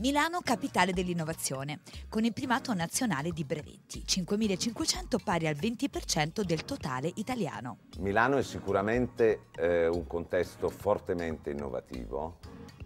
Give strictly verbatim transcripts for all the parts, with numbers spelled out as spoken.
Milano, capitale dell'innovazione, con il primato nazionale di brevetti, cinquemilacinquecento pari al venti per cento del totale italiano. Milano è sicuramente eh, un contesto fortemente innovativo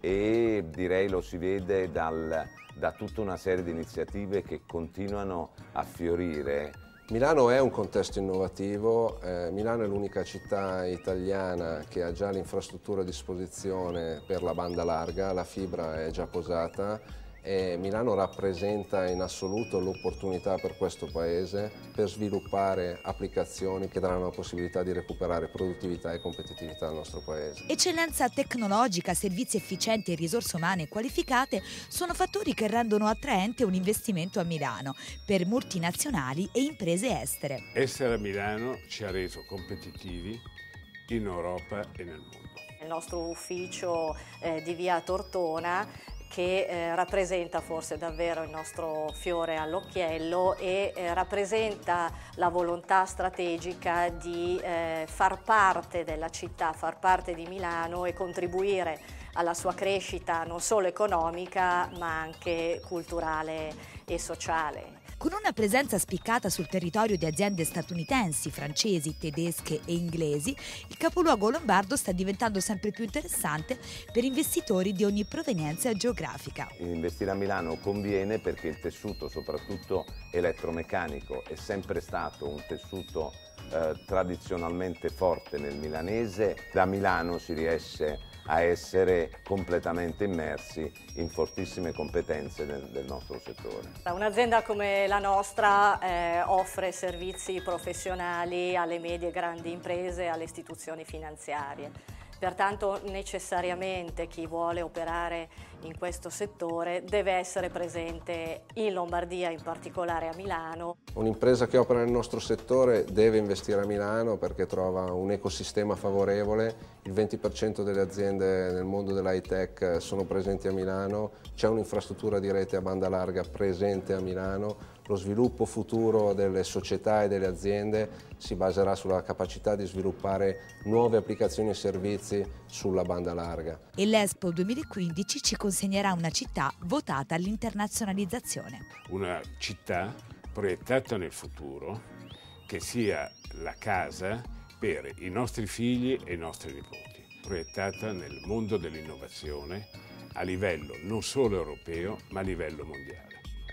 e direi lo si vede dal, da tutta una serie di iniziative che continuano a fiorire. Milano è un contesto innovativo, eh, Milano è l'unica città italiana che ha già l'infrastruttura a disposizione per la banda larga, la fibra è già posata e Milano rappresenta in assoluto l'opportunità per questo paese per sviluppare applicazioni che daranno la possibilità di recuperare produttività e competitività al nostro paese. Eccellenza tecnologica, servizi efficienti e risorse umane qualificate sono fattori che rendono attraente un investimento a Milano per multinazionali e imprese estere. Essere a Milano ci ha reso competitivi in Europa e nel mondo. Il nostro ufficio eh, di via Tortona che eh, rappresenta forse davvero il nostro fiore all'occhiello e eh, rappresenta la volontà strategica di eh, far parte della città, far parte di Milano e contribuire alla sua crescita non solo economica ma anche culturale e sociale. Con una presenza spiccata sul territorio di aziende statunitensi, francesi, tedesche e inglesi, il capoluogo lombardo sta diventando sempre più interessante per investitori di ogni provenienza geografica. Investire a Milano conviene perché il tessuto, soprattutto elettromeccanico, è sempre stato un tessuto eh, tradizionalmente forte nel milanese. Da Milano si riesce a essere completamente immersi in fortissime competenze del, del nostro settore. Un'azienda come la nostra eh, offre servizi professionali alle medie e grandi imprese e alle istituzioni finanziarie. Pertanto necessariamente chi vuole operare in questo settore deve essere presente in Lombardia, in particolare a Milano. Un'impresa che opera nel nostro settore deve investire a Milano perché trova un ecosistema favorevole, il venti per cento delle aziende nel mondo dell'high tech sono presenti a Milano, c'è un'infrastruttura di rete a banda larga presente a Milano, lo sviluppo futuro delle società e delle aziende si baserà sulla capacità di sviluppare nuove applicazioni e servizi sulla banda larga. E l'Expo duemilaquindici ci consegnerà una città votata all'internazionalizzazione. Una città proiettata nel futuro che sia la casa per i nostri figli e i nostri nipoti, proiettata nel mondo dell'innovazione a livello non solo europeo ma a livello mondiale.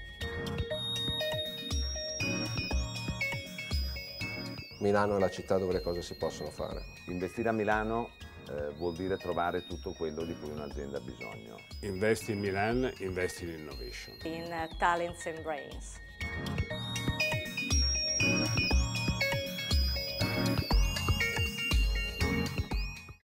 Milano è la città dove le cose si possono fare. Investire a Milano eh, vuol dire trovare tutto quello di cui un'azienda ha bisogno. Investi in Milano, investi in innovation. In uh, talents and brains.